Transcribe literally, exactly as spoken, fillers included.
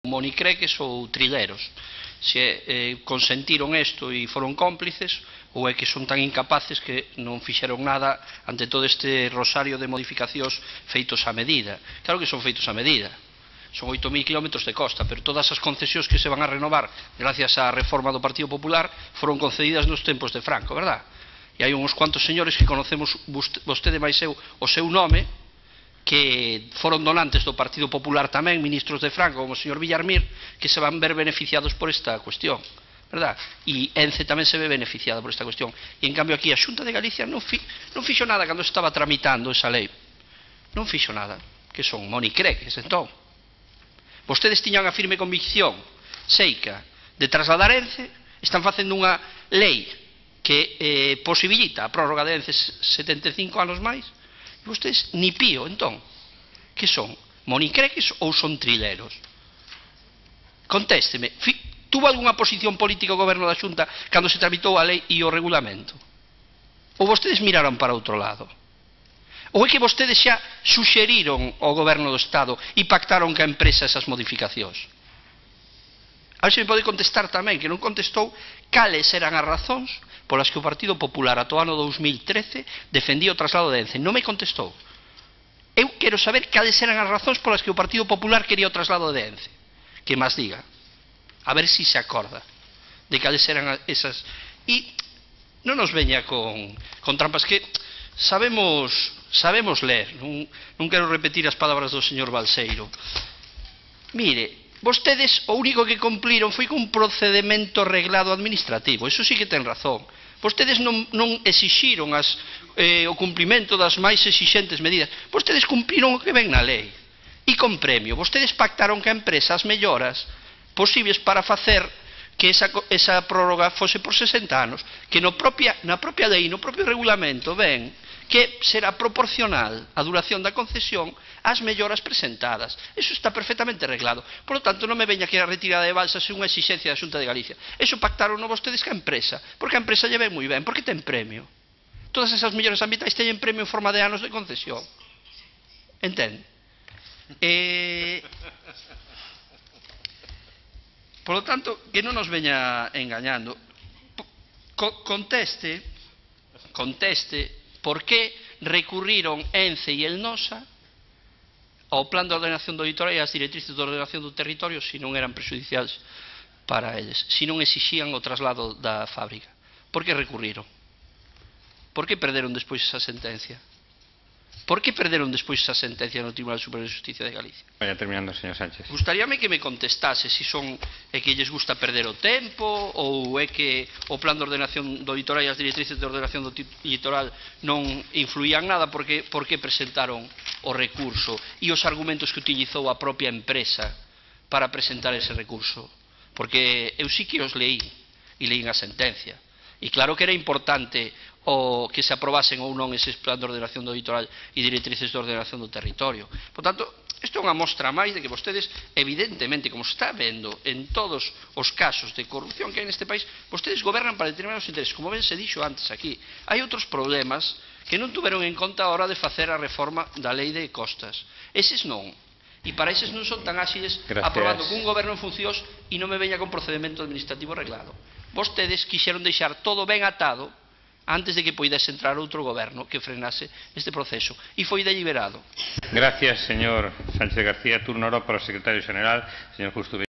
monicreques ou trileros. Se eh, consentiron isto e foron cómplices, ou é que son tan incapaces que non fixeron nada ante todo este rosario de modificacións feitos a medida. Claro que son feitos a medida. Son oito mil kilómetros de costa, pero todas as concesións que se van a renovar gracias á reforma do Partido Popular foron concedidas nos tempos de Franco, verdad? E hai uns cuantos señores que conocemos vostede máis eu o seu nome, que foron donantes do Partido Popular tamén, ministros de Franco, como o señor Villarmir, que se van ver beneficiados por esta cuestión, verdad? E Ence tamén se ve beneficiada por esta cuestión. E en cambio aquí a Xunta de Galicia non, fi, non fixo nada cando estaba tramitando esa lei. Non fixo nada. Que son monicreques, entón. Vostedes tiñan a firme convicción, seica, de trasladar Ence, están facendo unha lei que eh, posibilita a prórroga de Ence setenta e cinco anos máis. Vostedes ni pío, entón, que son? Monicreques ou son trileros? Contésteme, tuvo algunha posición política o goberno da Xunta cando se tramitou a lei e o regulamento? Ou vostedes miraron para outro lado? Ou é que vostedes xa suxeriron ao goberno do Estado e pactaron ca empresa esas modificacións? A ver se me pode contestar tamén, que non contestou cales eran as razóns polas que o Partido Popular ata o ano dous mil trece defendía o traslado de Ence. Non me contestou. Eu quero saber cales eran as razóns polas que o Partido Popular quería o traslado de Ence. Que máis diga. A ver se se acorda de cales eran esas. E non nos veña con, con trampas que sabemos, sabemos ler. Non, non quero repetir as palabras do señor Balseiro. Mire, vostedes o único que cumpliron foi cun procedimento reglado administrativo. Iso sí que ten razón. Vostedes non, non exixiron as, eh, o cumprimento das máis exixentes medidas. Vostedes cumpliron o que ven na lei. E con premio. Vostedes pactaron ca empresa as melloras posibles para facer que esa, esa prórroga fose por sesenta anos. Que no propia, na propia lei, no propio regulamento, ven que será proporcional a duración da concesión ás melloras presentadas. Eso está perfectamente reglado. Por lo tanto, non me veña que a retirada de balsas é unha exigencia da Xunta de Galicia. Eso pactaron no vostedes ca empresa, porque a empresa lle ven moi ben, porque ten premio. Todas esas melloras ambientais teñen premio en forma de anos de concesión. Entende? Eh... Por lo tanto, que non nos veña engañando. Conteste, conteste, por que recurriron Ence e el Nosa ao plan de ordenación do litoral e ás directrices de ordenación do territorio se non eran prejudiciais para eles, se non exixían o traslado da fábrica. Por que recurriron? Por que perderon despois esa sentencia? Por que perderon despois esa sentencia no Tribunal Superior de Justicia de Galicia? Vaya terminando, señor Sánchez. Gustaríame que me contestase se son é que lles gusta perder o tempo ou é que o plan de ordenación do litoral e as directrices de ordenación do litoral non influían nada porque, porque presentaron o recurso e os argumentos que utilizou a propia empresa para presentar ese recurso. Porque eu sí que os leí e leí a sentencia. E claro que era importante o que se aprobasen ou non eses plan de ordenación do litoral e directrices de ordenación do territorio. Por tanto, isto é unha mostra máis de que vostedes, evidentemente, como se está vendo en todos os casos de corrupción que hai neste país, vostedes gobernan para determinados intereses, como ben se dixo antes aquí. Hai outros problemas que non tuveron en conta a hora de facer a reforma da lei de costas. Eses non. E para eses non son tan áxiles aprobando cun goberno en funcións e non me veña con procedimento administrativo reglado. Vostedes quixeron deixar todo ben atado antes de que poidese entrar outro goberno que frenase este proceso. E foi deliberado. Gracias, señor Sánchez García. Turno ahora para o secretario xeral, señor Justo.